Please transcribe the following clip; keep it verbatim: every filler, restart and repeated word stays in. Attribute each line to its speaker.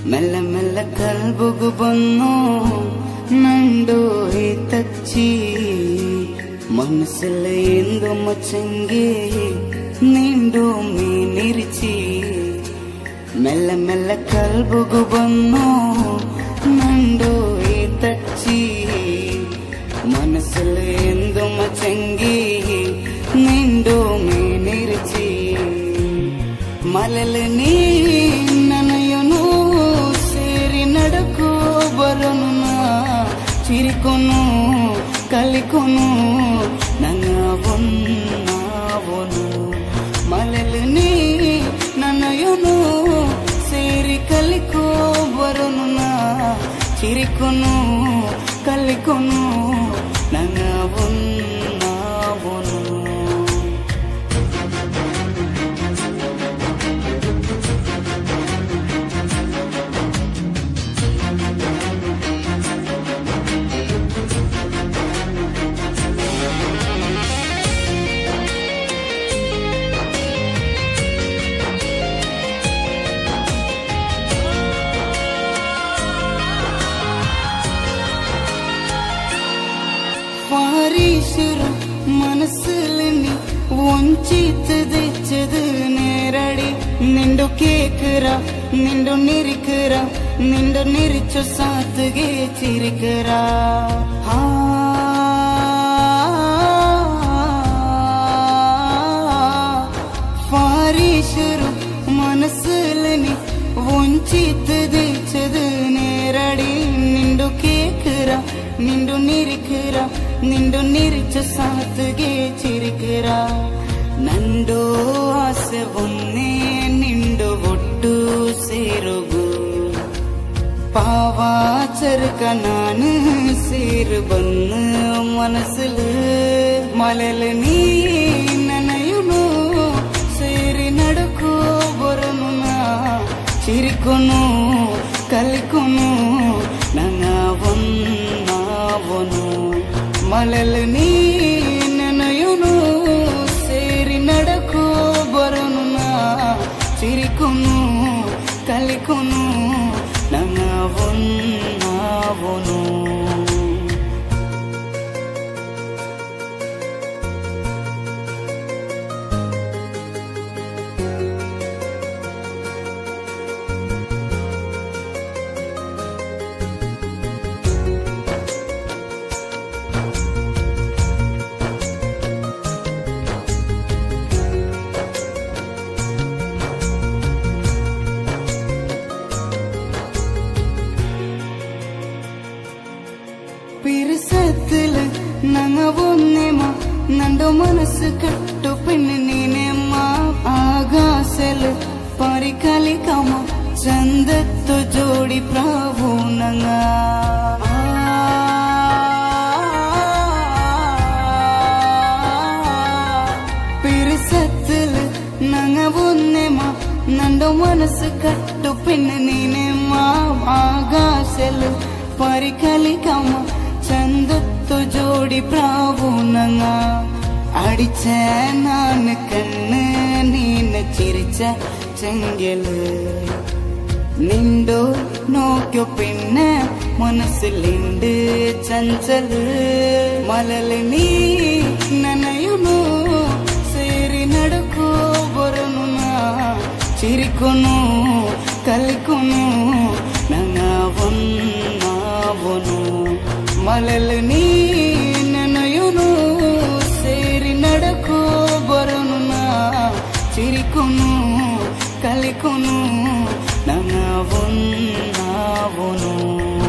Speaker 1: ಮೆಲ್ಲ ಮೆಲ್ಲ ಕಲ್ಬುಗು ಬನ್ನು ನಂಡು ತಚ್ಚಿ ಮನಸ್ಸೆಲ್ಲ ಎಂದು ಮಚ್ಚಂಗೆ ನಿಂಡು ಮೀನಿರಿಚಿ ಮೆಲ್ಲ ಮೆಲ್ಲ ಕಲ್ಬುಗು ಬನ್ನು ನಂಡು ತಚ್ಚಿ ಮನಸ್ಸೆಲ್ಲ ಎಂದು ಮಚ್ಚಂಗೆ ನಿಂಡು ಮೀನಿರಿಚಿ ಮಲೆಲ ನೀ ನನಯನು ಸೇರಿ ನಡಕು ಬರನು ಚಿರಿಕೊನು ಕಲಿಕೊನು ನನ್ನವನ್ನಾವನು ಮಲೆಲ ನೀ ನನಯನು ಸೇರಿ ಕಲಿಕೋ ಬರನು ಚಿರಿಕೊನು ಕಲಿಕೊನು ನನ್ನವನ್ನಾವನು பாரீசுரு மனசுலனி ஒஞ்சித்தது நேரடி நிண்டு கேக்குறா நிண்டு நிரிக்குறா நிண்டு நிரிச்ச சாத்துಗೆ ಚಿರಿಕರಾ பாரீசுரு மனசுலனி ஒஞ்சித்தது நேரடி நிண்டு கேக்குறா ನಿಂಡು ನಿರಿಕರ ನಿಂಡು ನಿರಿಚ ಸಾತ್ಗೆ ಚಿರಿಕರ ನಂದು ಆಸೆ ಒನ್ನೆ ನಿಂಡು ಒಟ್ಟು ಸೇರುಗು ಪಾವಾಚರ್ಕ ನಾನು ಸೇರು ಬನ್ನು ಮನಸ್ಸಲು ಮಲೆಲ ನೀ ನನಯುನು ಸೇರಿ ನಡಕೋ ಬರನು ಚಿರಿಕೊನು ಕಲಿಕೊನು ನನ್ನವನ್ನಾವನು ಮಲೆಲ ನೀ ನನಯುನು ಸೇರಿ ನಡಕೋ ಬರನು ಚಿರಿಕೊನು ಕಲಿಕೊನು ನನ್ನವನ್ನಾವನು பிரிசத்துல நாங்க ஒன்னேமா நண்டு மனசு கட்டு பெண்ணு நீனேம்மா ஆகாசல பரிகலிಕಮ್ಮ ಚಂದತ್ತು ಜೋಡಿ ಪ್ರಾವು ನಂಗ பிரிசத்துல நாங்க ஒன்னேமா நண்டு மனசு கட்டு பெண்ணு நீனேம்மா ஆகாசல பரிகலிಕಮ್ಮ ಚಂದತ್ತು ಜೋಡಿ ಪ್ರಾವು ನಂಗ ಅಡಿಚ ನಾನು ಕಣ್ಣು ನೀನು ಚಿರಿಚ ചെങ്കല് നിണ്ടോ നോക്കിയോ പിന്നെ മനസ്സിലുണ്ട് ചഞ്ചല് മലല നീ നനയുന്നു ಸೇರಿ ನಡಕೋ ಬರನು ಚಿರಿಕೊನು ಕಲಿಕೊನು ನನ್ನವನ್ನಾವನು ಮಲಲ ನೀ ನನಯುನು ಸೇರಿ ನಡಕೋ ಬರನು ಚಿರಿಕೊನು ಕಲಿಕೊನು ನನ್ನವನ್ನಾವನು